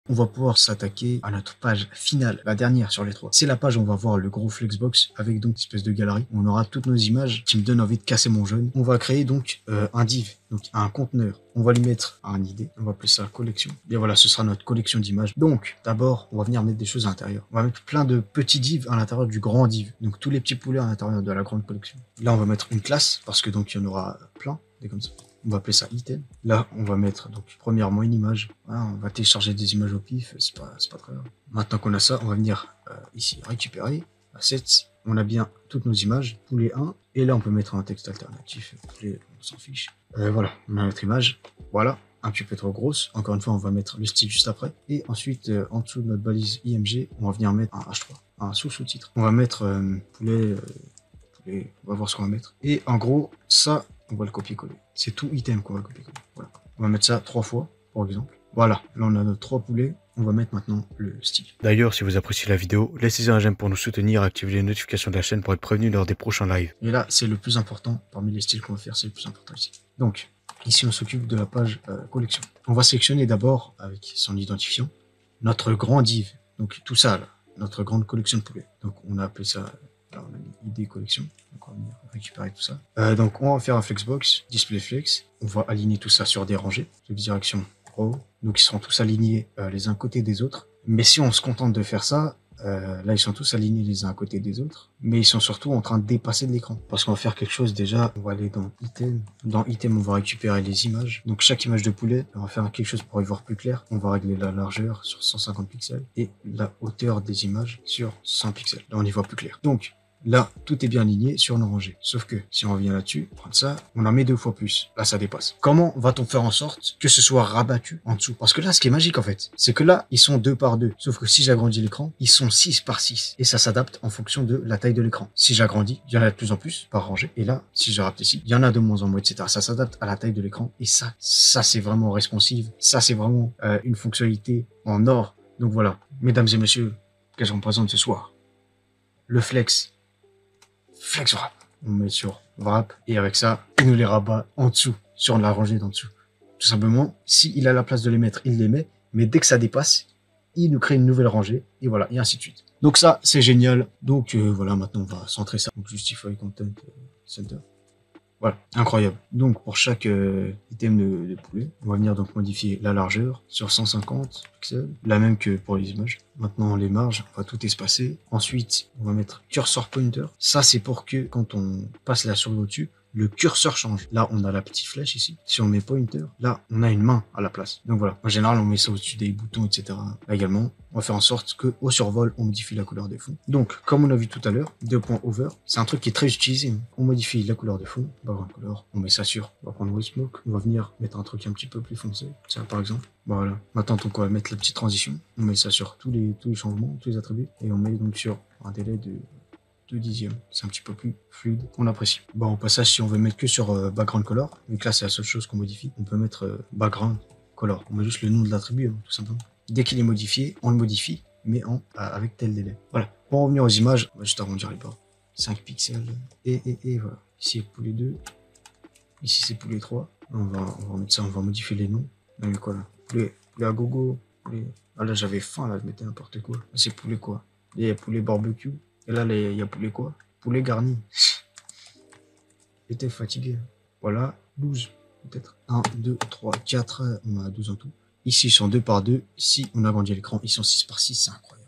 on va pouvoir s'attaquer à notre page finale, la dernière sur les 3. C'est la page où on va voir le gros Flexbox avec donc une espèce de galerie. On aura toutes nos images qui me donnent envie de casser mon jeune. On va créer donc un div, donc un conteneur. On va lui mettre un ID, on va appeler ça collection. Et voilà, ce sera notre collection d'images. Donc, d'abord, on va venir mettre des choses à l'intérieur. On va mettre plein de petits divs à l'intérieur du grand div. Donc, tous les petits poulets à l'intérieur de la grande collection. Là, on va mettre une classe, parce que donc, il y en aura plein, des comme ça. On va appeler ça item. Là, on va mettre, donc, premièrement, une image. Voilà, on va télécharger des images au pif, c'est pas très grave. Maintenant qu'on a ça, on va venir ici récupérer, assets. On a bien toutes nos images, poulet 1. Et là, on peut mettre un texte alternatif. Poulet, on s'en fiche. Voilà, on a notre image. Voilà, un petit peu trop grosse. Encore une fois, on va mettre le style juste après. Et ensuite, en dessous de notre balise IMG, on va venir mettre un H3, un sous-sous-titre. On va mettre poulet, on va voir ce qu'on va mettre. Et en gros, ça, on va le copier-coller. C'est tout item qu'on va copier-coller. Voilà. On va mettre ça 3 fois, par exemple. Voilà, là on a nos 3 poulets. On va mettre maintenant le style. D'ailleurs, si vous appréciez la vidéo, laissez un j'aime pour nous soutenir, activez les notifications de la chaîne pour être prévenu lors des prochains lives. Et là, c'est le plus important, parmi les styles qu'on va faire, c'est le plus important ici. Donc, ici on s'occupe de la page collection. On va sélectionner d'abord, avec son identifiant, notre grand div. Donc tout ça, là, notre grande collection de poulets. Donc on a appelé ça, là on a mis ID collection. Donc on va venir récupérer tout ça. Donc on va faire un flexbox, display flex. On va aligner tout ça sur des rangées, de direction row. Donc ils seront tous alignés les uns côté des autres. Mais si on se contente de faire ça, là ils sont tous alignés les uns à côté des autres, mais ils sont surtout en train de dépasser de l'écran. Parce qu'on va faire quelque chose déjà, on va aller dans item. Dans item, on va récupérer les images. Donc chaque image de poulet, on va faire quelque chose pour y voir plus clair. On va régler la largeur sur 150 pixels et la hauteur des images sur 100 pixels. Là on y voit plus clair. Donc là, tout est bien aligné sur nos rangées. Sauf que si on revient là-dessus, prendre ça, on en met 2 fois plus. Là, ça dépasse. Comment va-t-on faire en sorte que ce soit rabattu en dessous? Parce que là, ce qui est magique, en fait, c'est que là, ils sont 2 par 2. Sauf que si j'agrandis l'écran, ils sont 6 par 6. Et ça s'adapte en fonction de la taille de l'écran. Si j'agrandis, il y en a de plus en plus par rangée. Et là, si je rapetissime, il y en a de moins en moins, etc. Ça s'adapte à la taille de l'écran. Et ça c'est vraiment responsive. Ça, c'est vraiment une fonctionnalité en or. Donc voilà, mesdames et messieurs, qu'est-ce qu'on présente ce soir? Le flex wrap. On met sur wrap et avec ça, il nous les rabat en dessous, sur la rangée d'en dessous. Tout simplement, s'il a la place de les mettre, il les met, mais dès que ça dépasse, il nous crée une nouvelle rangée et voilà, et ainsi de suite. Donc ça, c'est génial. Donc voilà, maintenant on va centrer ça. Donc Justify Content Center. Voilà, incroyable. Donc pour chaque item de poulet, on va venir donc modifier la largeur sur 150 pixels, la même que pour les images. Maintenant les marges, on va tout espacer. Ensuite, on va mettre cursor pointer. Ça c'est pour que quand on passe la souris au-dessus, le curseur change. Là, on a la petite flèche ici. Si on met pointer, là, on a une main à la place. Donc voilà. En général, on met ça au-dessus des boutons, etc. Là également, on va faire en sorte que au survol, on modifie la couleur des fonds. Donc, comme on a vu tout à l'heure, 2 points over, c'est un truc qui est très utilisé. On modifie la couleur de fond, background color, on met ça sur. On va prendre white smoke, on va venir mettre un truc un petit peu plus foncé. Ça, par exemple. Voilà. Maintenant, donc, on va mettre la petite transition. On met ça sur tous les changements, tous les attributs, et on met donc sur un délai de 2 dixièmes. C'est un petit peu plus fluide, on apprécie. Bon, au passage, si on veut mettre que sur background color, vu que là c'est la seule chose qu'on modifie, on peut mettre background color. On met juste le nom de l'attribut, hein, tout simplement. Dès qu'il est modifié, on le modifie, mais avec tel délai. Voilà. Pour revenir aux images, on va juste arrondir les bords. 5 pixels, et voilà. Ici c'est poulet 2, ici c'est poulet 3. On va mettre ça, on va modifier les noms. On a mis quoi là? Poulet à gogo, poulet... Ah là j'avais faim, là je mettais n'importe quoi. C'est poulet quoi? Il y a poulet barbecue. Et là, il y a poulet quoi? Poulet garni. J'étais fatigué. Voilà, 12 peut-être. 1, 2, 3, 4. On a 12 en tout. Ici, ils sont 2 par 2. Ici, on agrandit l'écran. Ils sont 6 par 6. C'est incroyable.